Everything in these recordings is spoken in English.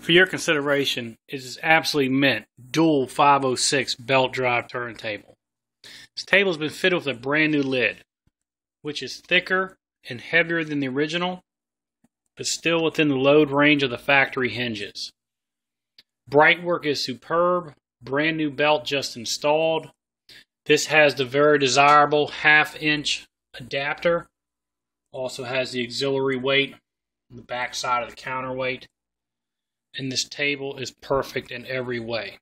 For your consideration, it is absolutely mint dual 506 belt drive turntable. This table has been fitted with a brand new lid, which is thicker and heavier than the original, but still within the load range of the factory hinges. Brightwork is superb, brand new belt just installed. This has the very desirable 1/2 inch adapter. Also has the auxiliary weight on the back side of the counterweight. And this table is perfect in every way.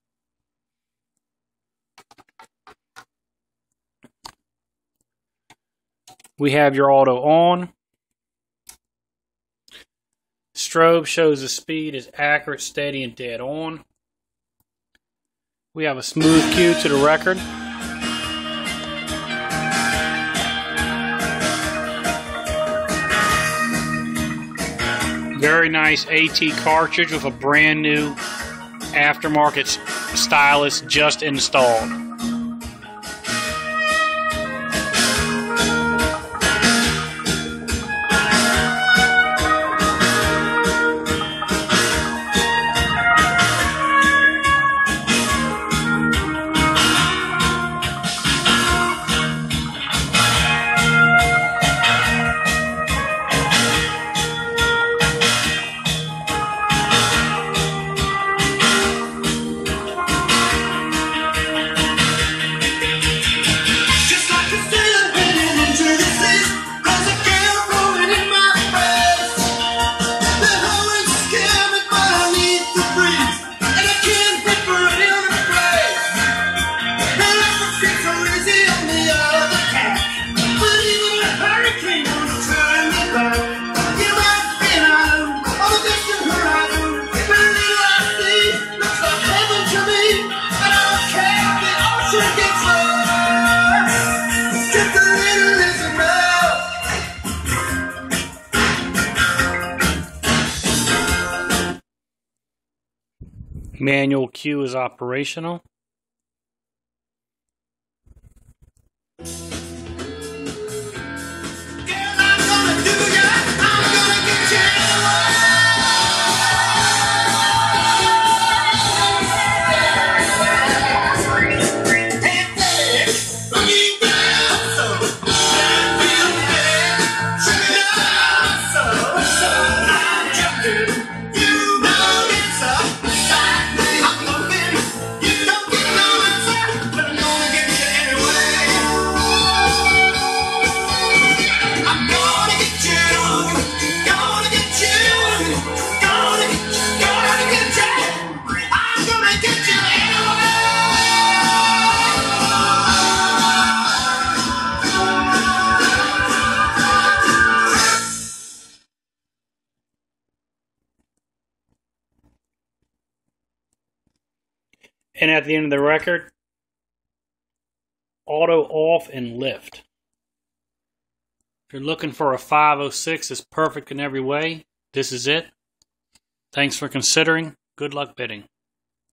We have your auto on. Strobe shows the speed is accurate, steady, and dead on. We have a smooth cue to the record. Very nice AT cartridge with a brand new aftermarket stylus just installed. Manual cue is operational. And at the end of the record, auto off and lift. If you're looking for a 506 that's perfect in every way, this is it. Thanks for considering. Good luck bidding.